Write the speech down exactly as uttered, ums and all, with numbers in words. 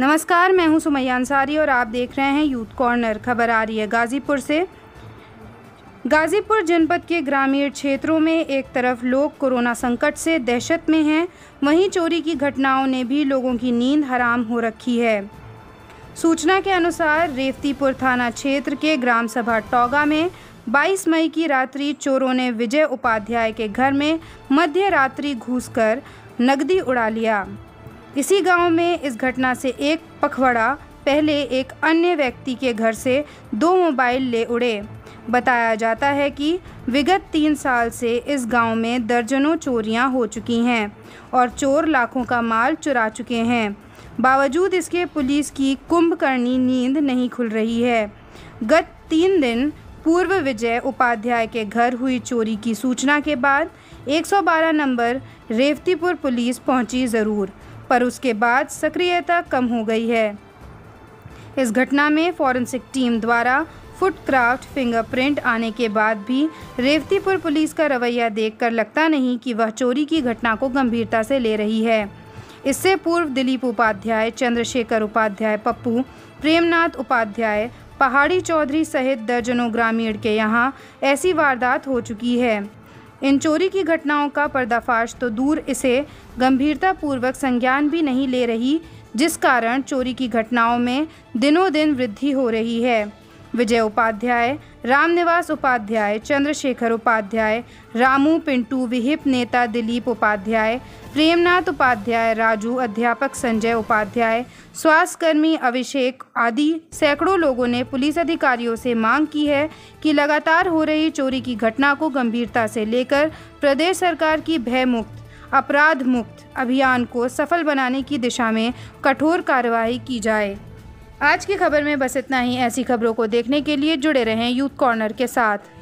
नमस्कार, मैं हूं सुमैया अंसारी और आप देख रहे हैं यूथ कॉर्नर। खबर आ रही है गाजीपुर से। गाजीपुर जनपद के ग्रामीण क्षेत्रों में एक तरफ लोग कोरोना संकट से दहशत में हैं, वहीं चोरी की घटनाओं ने भी लोगों की नींद हराम हो रखी है। सूचना के अनुसार रेवतीपुर थाना क्षेत्र के ग्राम सभा टौगा में बाईस मई की रात्रि चोरों ने विजय उपाध्याय के घर में मध्य रात्रि घुसकर नकदी उड़ा लिया। इसी गांव में इस घटना से एक पखवाड़ा पहले एक अन्य व्यक्ति के घर से दो मोबाइल ले उड़े। बताया जाता है कि विगत तीन साल से इस गांव में दर्जनों चोरियां हो चुकी हैं और चोर लाखों का माल चुरा चुके हैं। बावजूद इसके पुलिस की कुंभकर्णी नींद नहीं खुल रही है। गत तीन दिन पूर्व विजय उपाध्याय के घर हुई चोरी की सूचना के बाद एक सौ बारह नंबर रेवतीपुर पुलिस पहुंची ज़रूर, पर उसके बाद सक्रियता कम हो गई है। इस घटना में फॉरेंसिक टीम द्वारा फुटक्राफ्ट फिंगरप्रिंट आने के बाद भी रेवतीपुर पुलिस का रवैया देखकर लगता नहीं कि वह चोरी की घटना को गंभीरता से ले रही है। इससे पूर्व दिलीप उपाध्याय, चंद्रशेखर उपाध्याय, पप्पू, प्रेमनाथ उपाध्याय, पहाड़ी चौधरी सहित दर्जनों ग्रामीण के यहाँ ऐसी वारदात हो चुकी है। इन चोरी की घटनाओं का पर्दाफाश तो दूर, इसे गंभीरतापूर्वक संज्ञान भी नहीं ले रही, जिस कारण चोरी की घटनाओं में दिनों दिन वृद्धि हो रही है। विजय उपाध्याय, रामनिवास उपाध्याय, चंद्रशेखर उपाध्याय, रामू पिंटू, विहिप नेता दिलीप उपाध्याय, प्रेमनाथ उपाध्याय, राजू, अध्यापक संजय उपाध्याय, स्वास्थ्यकर्मी अभिषेक आदि सैकड़ों लोगों ने पुलिस अधिकारियों से मांग की है कि लगातार हो रही चोरी की घटना को गंभीरता से लेकर प्रदेश सरकार की भय मुक्त, अपराध मुक्त अभियान को सफल बनाने की दिशा में कठोर कार्रवाई की जाए। आज की खबर में बस इतना ही। ऐसी खबरों को देखने के लिए जुड़े रहें यूथ कॉर्नर के साथ।